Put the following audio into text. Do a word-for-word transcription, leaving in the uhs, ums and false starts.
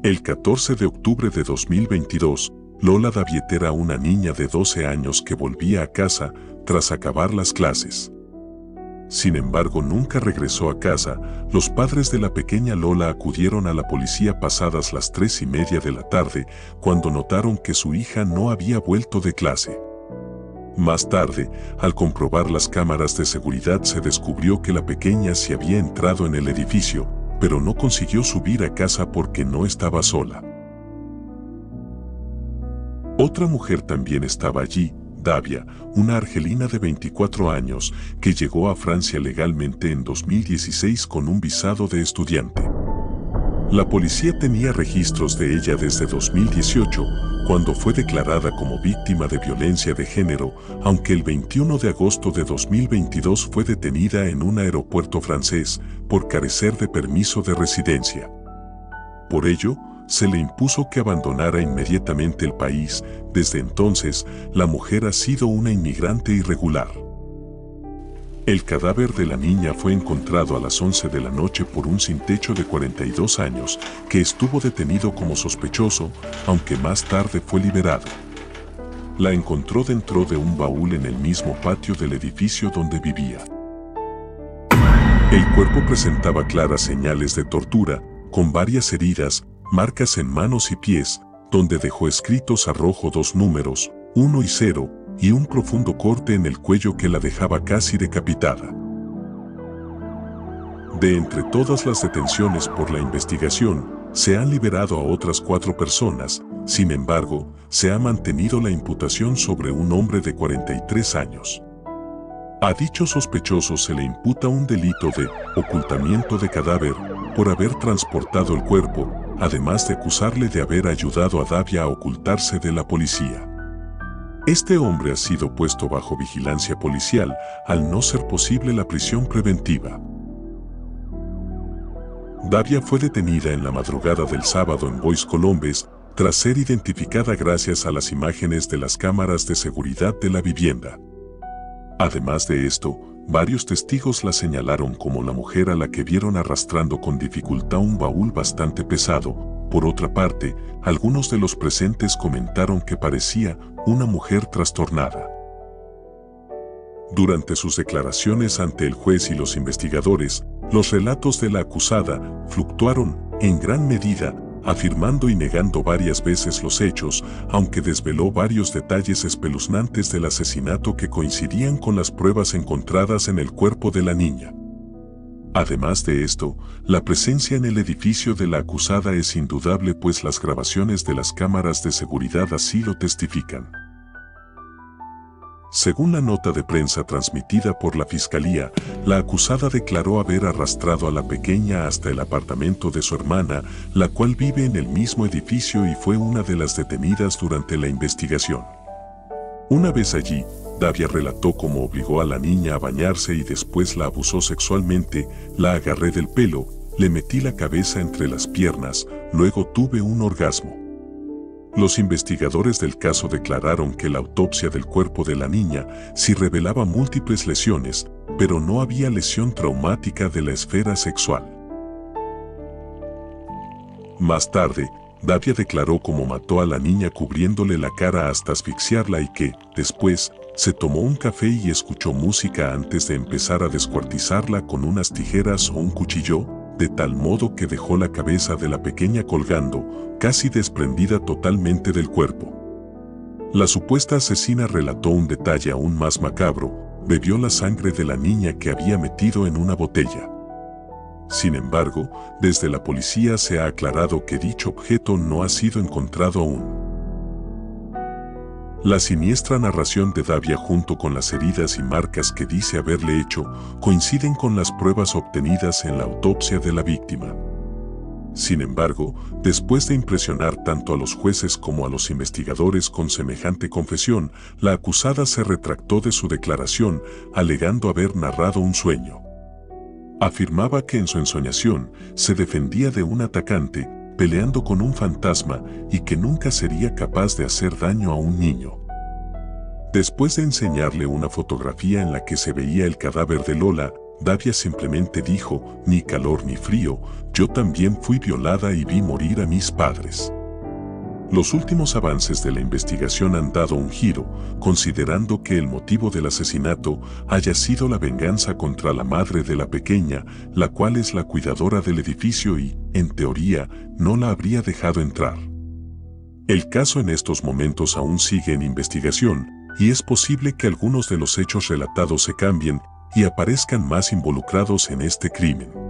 El catorce de octubre de dos mil veintidós, Lola Daviet era una niña de doce años que volvía a casa tras acabar las clases. Sin embargo, nunca regresó a casa. Los padres de la pequeña Lola acudieron a la policía pasadas las tres y media de la tarde, cuando notaron que su hija no había vuelto de clase. Más tarde, al comprobar las cámaras de seguridad, se descubrió que la pequeña sí había entrado en el edificio, pero no consiguió subir a casa porque no estaba sola. Otra mujer también estaba allí, Davia, una argelina de veinticuatro años, que llegó a Francia legalmente en dos mil dieciséis con un visado de estudiante. La policía tenía registros de ella desde dos mil dieciocho, cuando fue declarada como víctima de violencia de género, aunque el veintiuno de agosto de dos mil veintidós fue detenida en un aeropuerto francés por carecer de permiso de residencia. Por ello, se le impuso que abandonara inmediatamente el país. Desde entonces, la mujer ha sido una inmigrante irregular. El cadáver de la niña fue encontrado a las once de la noche por un sintecho de cuarenta y dos años que estuvo detenido como sospechoso, aunque más tarde fue liberado. La encontró dentro de un baúl en el mismo patio del edificio donde vivía. El cuerpo presentaba claras señales de tortura, con varias heridas, marcas en manos y pies, donde dejó escritos a rojo dos números, uno y cero, y un profundo corte en el cuello que la dejaba casi decapitada. De entre todas las detenciones por la investigación, se han liberado a otras cuatro personas. Sin embargo, se ha mantenido la imputación sobre un hombre de cuarenta y tres años. A dicho sospechoso se le imputa un delito de ocultamiento de cadáver por haber transportado el cuerpo, además de acusarle de haber ayudado a Davia a ocultarse de la policía. Este hombre ha sido puesto bajo vigilancia policial al no ser posible la prisión preventiva. Davia fue detenida en la madrugada del sábado en Bois-Colombes tras ser identificada gracias a las imágenes de las cámaras de seguridad de la vivienda. Además de esto, varios testigos la señalaron como la mujer a la que vieron arrastrando con dificultad un baúl bastante pesado. Por otra parte, algunos de los presentes comentaron que parecía una mujer trastornada. Durante sus declaraciones ante el juez y los investigadores, los relatos de la acusada fluctuaron en gran medida, afirmando y negando varias veces los hechos, aunque desveló varios detalles espeluznantes del asesinato que coincidían con las pruebas encontradas en el cuerpo de la niña. Además de esto, la presencia en el edificio de la acusada es indudable, pues las grabaciones de las cámaras de seguridad así lo testifican. Según la nota de prensa transmitida por la Fiscalía, la acusada declaró haber arrastrado a la pequeña hasta el apartamento de su hermana, la cual vive en el mismo edificio y fue una de las detenidas durante la investigación. Una vez allí, Davia relató cómo obligó a la niña a bañarse y después la abusó sexualmente. La agarré del pelo, le metí la cabeza entre las piernas, luego tuve un orgasmo. Los investigadores del caso declararon que la autopsia del cuerpo de la niña sí revelaba múltiples lesiones, pero no había lesión traumática de la esfera sexual. Más tarde, Davia declaró cómo mató a la niña cubriéndole la cara hasta asfixiarla y que, después, se tomó un café y escuchó música antes de empezar a descuartizarla con unas tijeras o un cuchillo, de tal modo que dejó la cabeza de la pequeña colgando, casi desprendida totalmente del cuerpo. La supuesta asesina relató un detalle aún más macabro: bebió la sangre de la niña que había metido en una botella. Sin embargo, desde la policía se ha aclarado que dicho objeto no ha sido encontrado aún. La siniestra narración de Davia, junto con las heridas y marcas que dice haberle hecho, coinciden con las pruebas obtenidas en la autopsia de la víctima. Sin embargo, después de impresionar tanto a los jueces como a los investigadores con semejante confesión, la acusada se retractó de su declaración, alegando haber narrado un sueño. Afirmaba que en su ensoñación se defendía de un atacante, peleando con un fantasma, y que nunca sería capaz de hacer daño a un niño. Después de enseñarle una fotografía en la que se veía el cadáver de Lola, Davia simplemente dijo, ni calor ni frío, yo también fui violada y vi morir a mis padres. Los últimos avances de la investigación han dado un giro, considerando que el motivo del asesinato haya sido la venganza contra la madre de la pequeña, la cual es la cuidadora del edificio y, en teoría, no la habría dejado entrar. El caso en estos momentos aún sigue en investigación, y es posible que algunos de los hechos relatados se cambien y aparezcan más involucrados en este crimen.